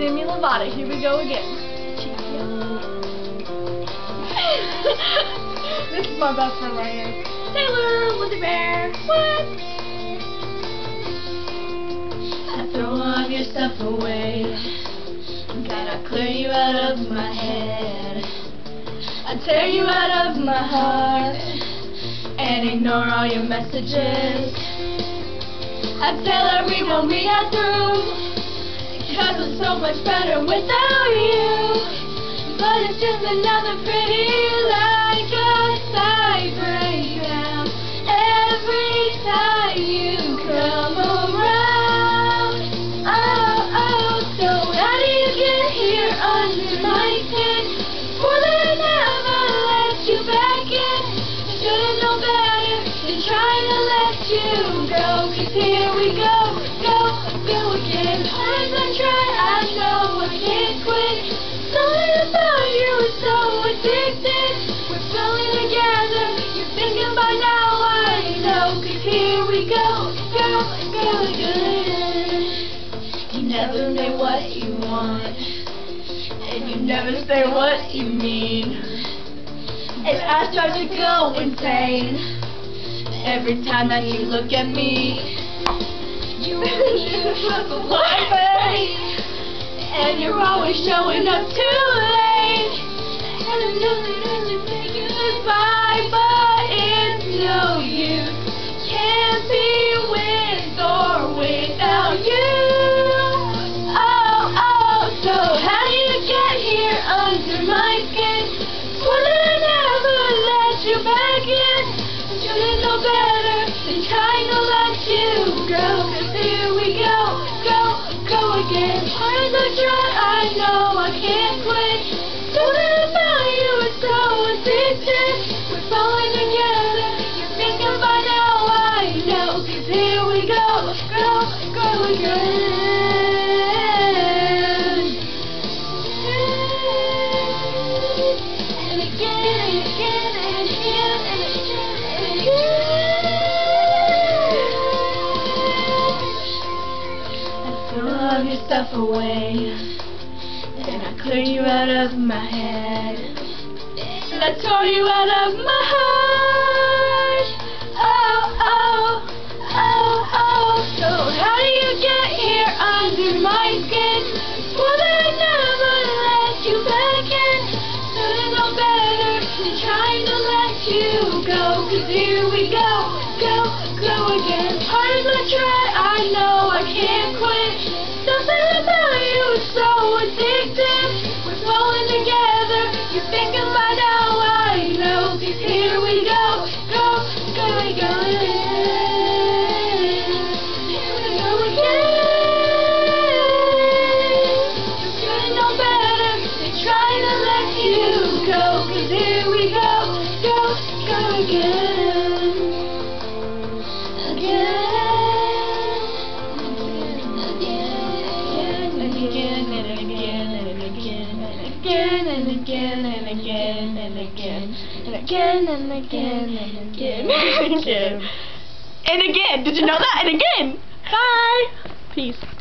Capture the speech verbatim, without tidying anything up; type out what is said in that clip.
Demi Lovato. Here we go again. This is my best friend right here. Taylor with the bear. What? I throw all your stuff away. Gotta clear you out of my head. I tear you out of my heart and ignore all your messages. I tell everyone we are through, cause it's so much better without you. But it's just another pretty like a side breakdown every time you come around. Oh, oh, so how do you get here under my skin? More than ever let you back in. Should've known better than trying to let you go. Cause here we go, go, go again. Hard as I try, I know I can't quit. Something about you is so addicted. We're flowing together, you're thinking by now I know. Cause here we go, go, go again. You never say what you want, and you never say what you mean. And I start to go insane every time that you look at me. You look a white face, and you're always showing up too late. And I'm just really thinking goodbye, but it's no use. Can't be with or without you. Oh, oh, so how do you get here under my skin? Wouldn't I never let you back in? Should've known better than trying to let you go. Cause here we go, go, go again. Hard as I try, I know I can't quit. Something about you is so addicted. We're falling together, you're thinking by now I know. Cause here we go, go, go again. And again, and again, and again, and again, and again. I throw all your stuff away, and I clear you out of my head, and I tore you out of my heart. Oh, oh, oh, oh. So how do you get here under my skin? Well, I never let you back in. Should've known better than trying to let you go. Cause here we go, go, go again. Hard as I try, I know I can't quit. Something about you is so addictive. We're flowing together, you're thinking by now I know. Cause here we go, go, go, go again. Here we go again. You should've known better than trying to let you go. Cause here we go, go, go again. Again. Again and again and again and again and again and again and again and again and again and again and again. Did you know that? And again. Bye. Peace.